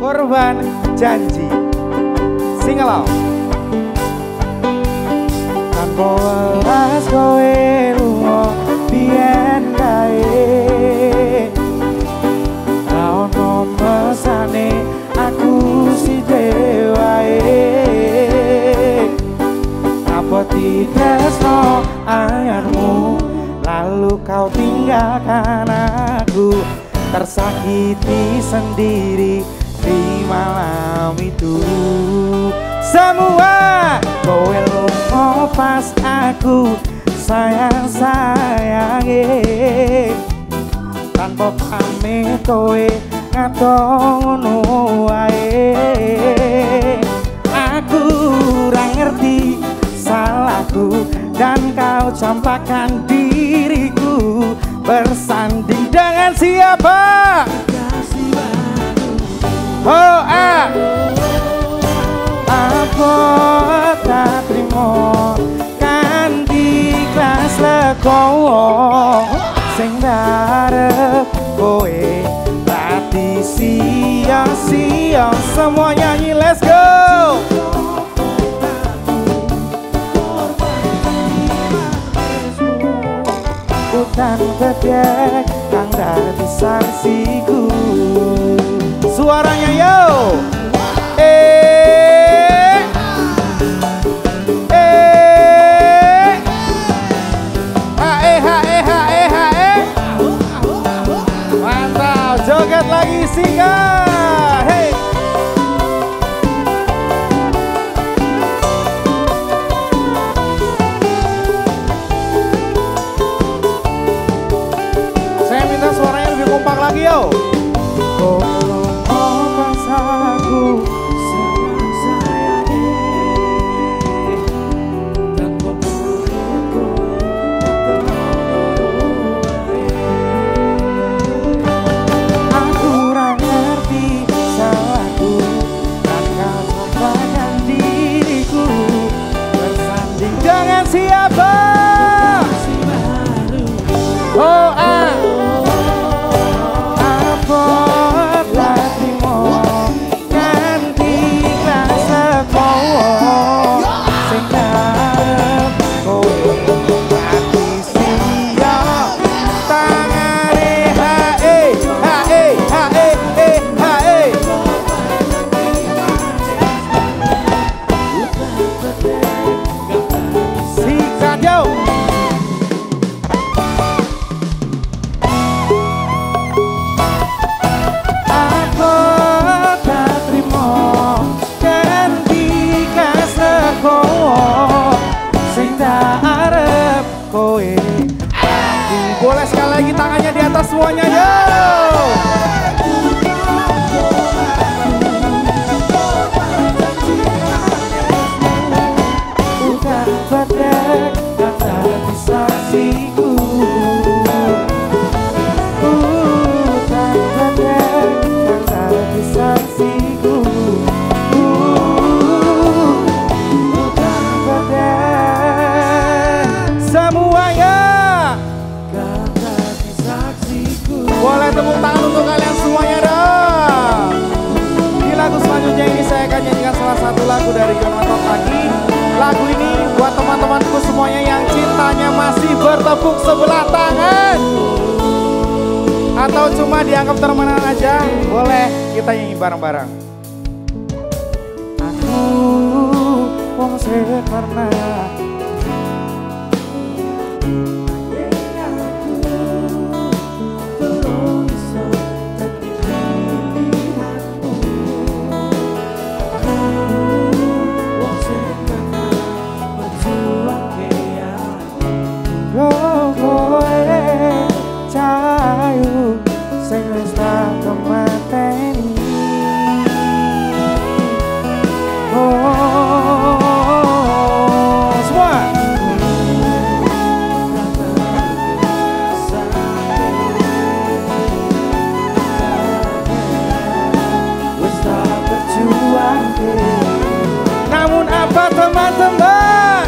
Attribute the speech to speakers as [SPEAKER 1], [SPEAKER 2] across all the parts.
[SPEAKER 1] Korban janji. Sing along. Tanpa welas kowe lunga biyen kae. Ra ono mesane aku si dewae. Apa ditresno ayarmu lalu kau tinggalkan aku, tersakiti sendiri di malam itu. Semua kowe lunga pas aku sayang-sayange, tanpa pamit kowe ngadono wae. Aku ora ngerti salahku dan kau campakkan diriku bersanding dengan siapa? Oh apa tak terima kan di kelas legowo sing darep kowe berarti sia-sia. Semua nyanyi, let's go. Hutan bedek kang dadi saksiku. Suaranya yo. Mantap, joget lagi Singa. Hey. Saya minta suaranya lebih kompak lagi yo. Siapa? Oh apa hatimu ganti kelas sekolah sing arep kowe hati siap tangane hae boleh sekali lagi tangannya di atas semuanya yo. Bukan bedek antara saksiku. Bukan bedek antara saksiku. Bukan bedek semuanya. Boleh tepuk tangan untuk kalian semuanya dong. Di lagu selanjutnya ini saya akan nyanyikan salah satu lagu dari John Matok lagi. Lagu ini buat teman-temanku semuanya yang cintanya masih bertepuk sebelah tangan atau cuma dianggap temenan aja, boleh kita nyanyi bareng-bareng. Aku wong karena namun apa teman-teman?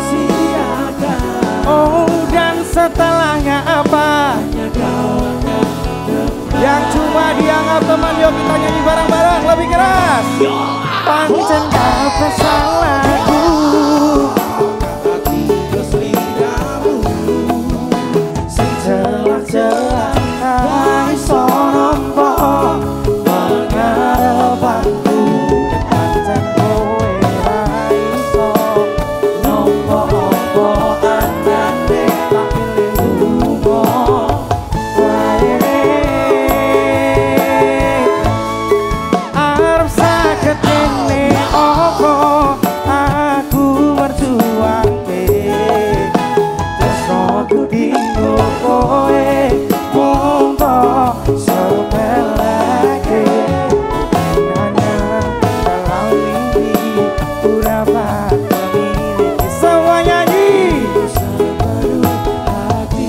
[SPEAKER 1] Oh, dan setelahnya apa? dianggap teman, yuk kita nyanyi bareng-bareng lebih keras. Pancen kabeh salahku, terus lidamu sing jelas-jelas iso nampa pengarepanku. Pancen kowe ra iso nampa apa anane tak lunga wae. Arep saged kene apa aku merjuangke, tresnaku dinggo kowe mung tok sepeleke. Hanya dalam mimpi ku dapat memiliki semua nyanyi sepenuh hati.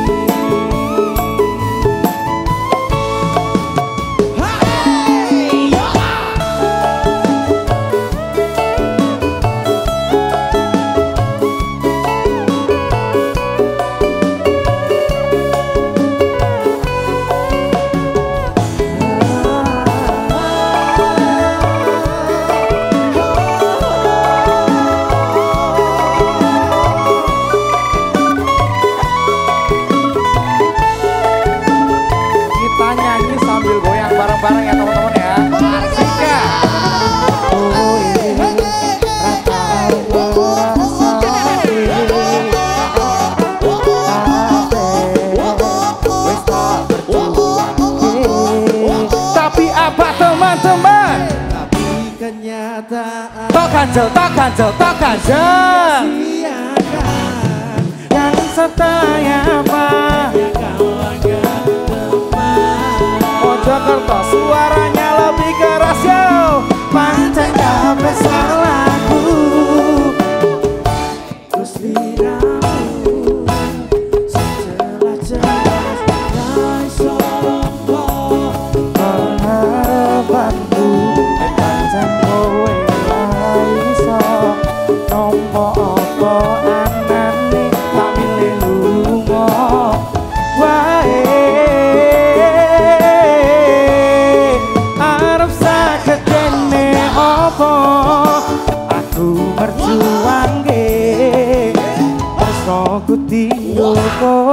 [SPEAKER 1] Kita nyanyi sambil goyang bareng-bareng ya teman-teman ya. Sika. Tapi apa teman-teman? Tapi kenyataan. Tok ganjel, tok ganjel, tok ganjel. Yang setia apa? Jakarta suaranya lebih keras yo. Pancen kabeh salahku, terus lidamu sejelas-jelas ra iso nampa pengarepanku. Pancen kowe ra iso nampa apa anane tak milih lunga wae. Aku berjuang tresnaku dinggo